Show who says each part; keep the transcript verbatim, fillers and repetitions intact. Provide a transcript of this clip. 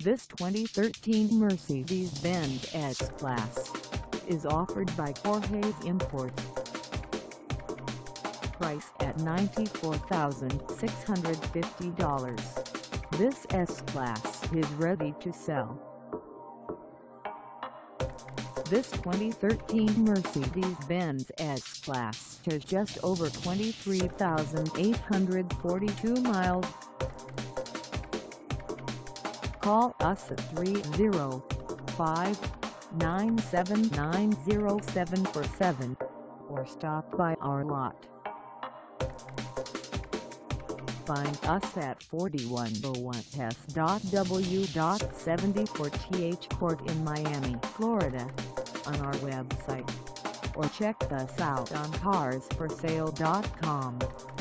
Speaker 1: This twenty thirteen Mercedes-Benz S-Class is offered by Jorges Imports. Price at ninety-four thousand six hundred fifty dollars. This S-Class is ready to sell. This twenty thirteen Mercedes-Benz S-Class has just over twenty-three thousand eight hundred forty-two miles. Call us at three oh five, nine seven nine, oh seven four seven or stop by our lot. Find us at forty-one oh one S W seventy-fourth Court in Miami, Florida, on our website, or check us out on cars for sale dot com.